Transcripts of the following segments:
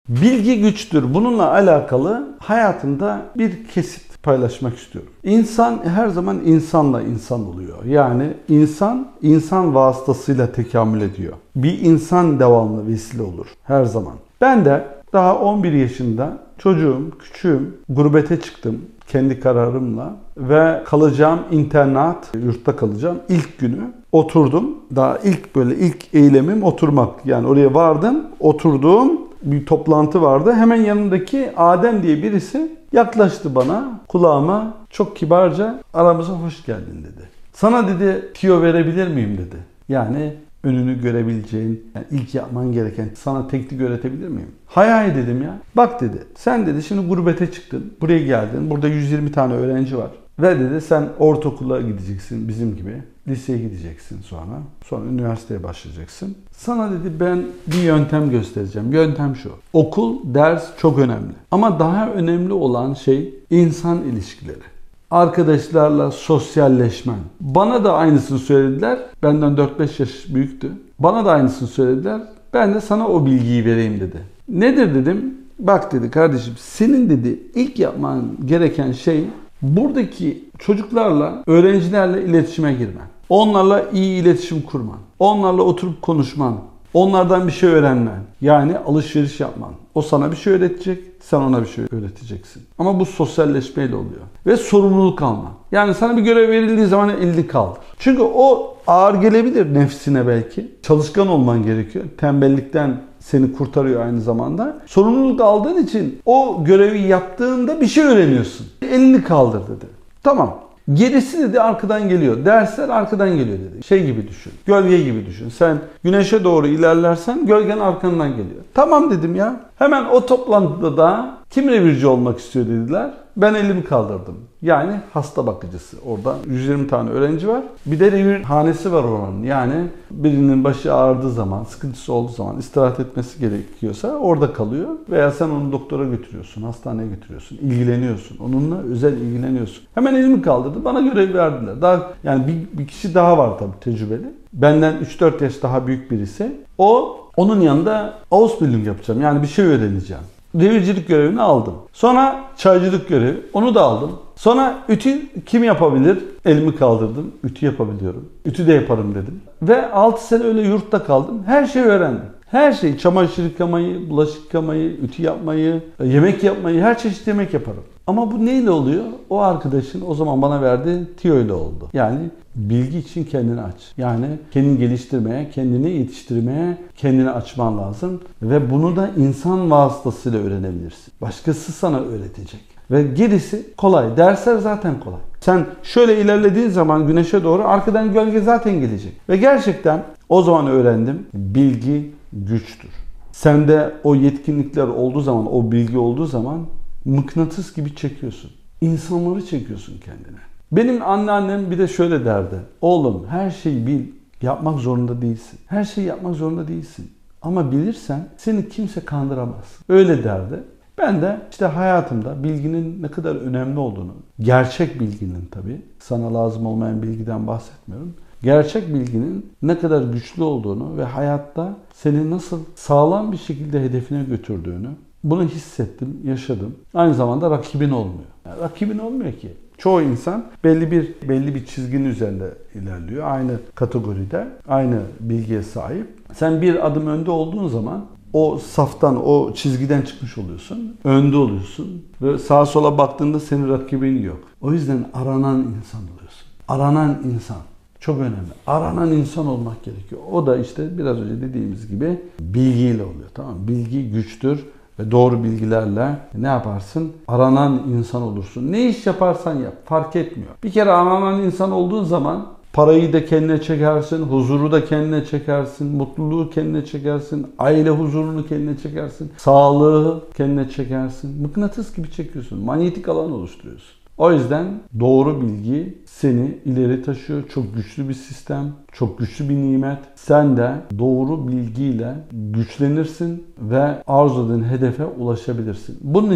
Bilgi güçtür. Bununla alakalı hayatımda bir kesit paylaşmak istiyorum. İnsan her zaman insanla insan oluyor. Yani insan vasıtasıyla tekamül ediyor. Bir insan devamlı vesile olur her zaman. Ben de daha 11 yaşında çocuğum, küçüğüm, gurbete çıktım kendi kararımla ve kalacağım internat, yurtta kalacağım. İlk günü oturdum. Daha ilk eylemim oturmak. Yani oraya vardım, oturdum. Bir toplantı vardı. Hemen yanındaki Adem diye birisi yaklaştı bana, kulağıma çok kibarca aramıza hoş geldin dedi. Sana dedi tüyo verebilir miyim dedi. Yani önünü görebileceğin, yani ilk yapman gereken, sana teknik öğretebilir miyim? Hay hay dedim ya. Bak dedi, sen dedi şimdi gurbete çıktın, buraya geldin, burada 120 tane öğrenci var. Ve dedi sen ortaokula gideceksin bizim gibi, liseye gideceksin sonra üniversiteye başlayacaksın. Sana dedi ben bir yöntem göstereceğim. Yöntem şu, okul, ders çok önemli. Ama daha önemli olan şey insan ilişkileri. Arkadaşlarla sosyalleşmen. Bana da aynısını söylediler. Benden 4-5 yaş büyüktü. Bana da aynısını söylediler. Ben de sana o bilgiyi vereyim dedi. Nedir dedim. Bak dedi kardeşim senin dedi ilk yapman gereken şey buradaki çocuklarla, öğrencilerle iletişime girmen. Onlarla iyi iletişim kurman. Onlarla oturup konuşman. Onlardan bir şey öğrenmen. Yani alışveriş yapman. O sana bir şey öğretecek, sen ona bir şey öğreteceksin. Ama bu sosyalleşmeyle oluyor. Ve sorumluluk alma. Yani sana bir görev verildiği zaman elini kaldır. Çünkü o ağır gelebilir nefsine belki. Çalışkan olman gerekiyor. Tembellikten seni kurtarıyor aynı zamanda. Sorumluluk aldığın için o görevi yaptığında bir şey öğreniyorsun. Elini kaldır dedi. Tamam. Gerisi dedi arkadan geliyor. Dersler arkadan geliyor dedi. Şey gibi düşün. Gölge gibi düşün. Sen güneşe doğru ilerlersen gölgen arkandan geliyor. Tamam dedim ya. Hemen o toplantıda da kim revirci olmak istiyor dediler. Ben elimi kaldırdım. Yani hasta bakıcısı. Orada 120 tane öğrenci var. Bir de revirhanesi var oranın. Yani birinin başı ağrıdığı zaman, sıkıntısı olduğu zaman istirahat etmesi gerekiyorsa orada kalıyor. Veya sen onu doktora götürüyorsun, hastaneye götürüyorsun, ilgileniyorsun. Onunla özel ilgileniyorsun. Hemen elimi kaldırdı. Bana görev verdiler. Daha yani bir kişi daha var tabii tecrübeli. Benden 3-4 yaş daha büyük birisi. Onun yanında Ausbildung yapacağım. Yani bir şey öğreneceğim. Revircilik görevini aldım. Sonra çaycılık görevi. Onu da aldım. Sonra ütü kim yapabilir? Elimi kaldırdım. Ütü yapabiliyorum. Ütü de yaparım dedim. Ve 6 sene öyle yurtta kaldım. Her şeyi öğrendim. Her şeyi, çamaşır yıkamayı, bulaşık yıkamayı, ütü yapmayı, yemek yapmayı, her çeşit yemek yaparım. Ama bu neyle oluyor? O arkadaşın o zaman bana verdiği tüyo ile oldu. Yani bilgi için kendini aç. Yani kendini geliştirmeye, kendini yetiştirmeye, kendini açman lazım. Ve bunu da insan vasıtasıyla öğrenebilirsin. Başkası sana öğretecek. Ve gerisi kolay. Dersler zaten kolay. Sen şöyle ilerlediğin zaman güneşe doğru arkadan gölge zaten gelecek. Ve gerçekten o zaman öğrendim. Bilgi güçtür. Sende o yetkinlikler olduğu zaman, o bilgi olduğu zaman mıknatıs gibi çekiyorsun. İnsanları çekiyorsun kendine. Benim anneannem bir de şöyle derdi. Oğlum her şeyi bil, yapmak zorunda değilsin. Her şeyi yapmak zorunda değilsin. Ama bilirsen seni kimse kandıramaz. Öyle derdi. Ben de işte hayatımda bilginin ne kadar önemli olduğunu, gerçek bilginin tabii, sana lazım olmayan bilgiden bahsetmiyorum. Gerçek bilginin ne kadar güçlü olduğunu ve hayatta seni nasıl sağlam bir şekilde hedefine götürdüğünü bunu hissettim, yaşadım. Aynı zamanda rakibin olmuyor. Yani rakibin olmuyor ki. Çoğu insan belli bir çizginin üzerinde ilerliyor. Aynı kategoride, aynı bilgiye sahip. Sen bir adım önde olduğun zaman o saftan, o çizgiden çıkmış oluyorsun. Önde oluyorsun. Ve sağa sola baktığında senin rakibin yok. O yüzden aranan insan oluyorsun. Aranan insan. Çok önemli. Aranan insan olmak gerekiyor. O da işte biraz önce dediğimiz gibi bilgiyle oluyor. Tamam mı? Bilgi güçtür. Ve doğru bilgilerle ne yaparsın? Aranan insan olursun. Ne iş yaparsan yap. Fark etmiyor. Bir kere aranan insan olduğun zaman parayı da kendine çekersin, huzuru da kendine çekersin, mutluluğu kendine çekersin, aile huzurunu kendine çekersin, sağlığı kendine çekersin. Mıknatıs gibi çekiyorsun. Manyetik alan oluşturuyorsun. O yüzden doğru bilgi seni ileri taşıyor. Çok güçlü bir sistem, çok güçlü bir nimet. Sen de doğru bilgiyle güçlenirsin ve arzuladığın hedefe ulaşabilirsin. Bunun için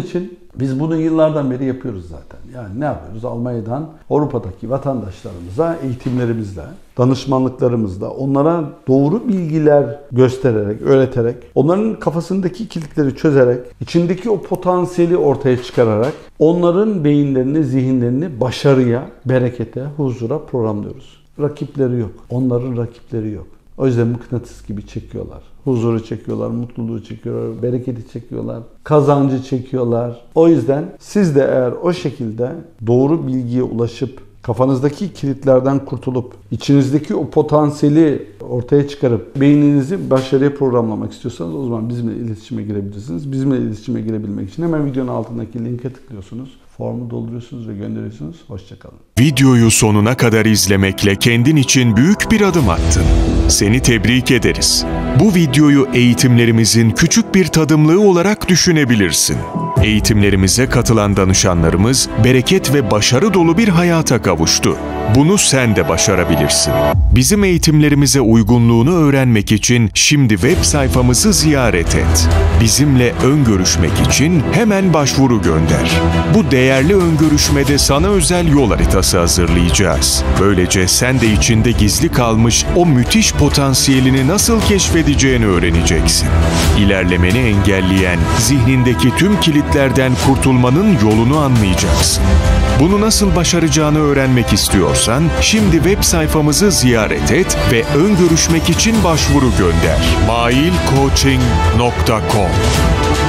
Biz bunu yıllardan beri yapıyoruz zaten. Yani ne yapıyoruz? Almanya'dan Avrupa'daki vatandaşlarımıza eğitimlerimizle, danışmanlıklarımızla onlara doğru bilgiler göstererek, öğreterek, onların kafasındaki kilitleri çözerek, içindeki o potansiyeli ortaya çıkararak onların beyinlerini, zihinlerini başarıya, berekete, huzura programlıyoruz. Rakipleri yok. Onların rakipleri yok. O yüzden mıknatıs gibi çekiyorlar. Huzuru çekiyorlar, mutluluğu çekiyorlar, bereketi çekiyorlar, kazancı çekiyorlar. O yüzden siz de eğer o şekilde doğru bilgiye ulaşıp kafanızdaki kilitlerden kurtulup içinizdeki o potansiyeli ortaya çıkarıp beyninizi başarıya programlamak istiyorsanız o zaman bizimle iletişime girebilirsiniz. Bizimle iletişime girebilmek için hemen videonun altındaki linke tıklıyorsunuz. Formu dolduruyorsunuz ve gönderiyorsunuz. Hoşçakalın. Videoyu sonuna kadar izlemekle kendin için büyük bir adım attın. Seni tebrik ederiz. Bu videoyu eğitimlerimizin küçük bir tadımlığı olarak düşünebilirsin. Eğitimlerimize katılan danışanlarımız bereket ve başarı dolu bir hayata kavuştu. Bunu sen de başarabilirsin. Bizim eğitimlerimize uygunluğunu öğrenmek için şimdi web sayfamızı ziyaret et. Bizimle ön görüşmek için hemen başvuru gönder. Bu değerli ön görüşmede sana özel yol haritası hazırlayacağız. Böylece sen de içinde gizli kalmış o müthiş potansiyelini nasıl keşfedeceğini öğreneceksin. İlerlemeni engelleyen zihnindeki tüm kilitlerden kurtulmanın yolunu anlayacaksın. Bunu nasıl başaracağını öğrenmek istiyorsan şimdi web sayfamızı ziyaret et ve ön görüşmek için başvuru gönder. mailcoaching.com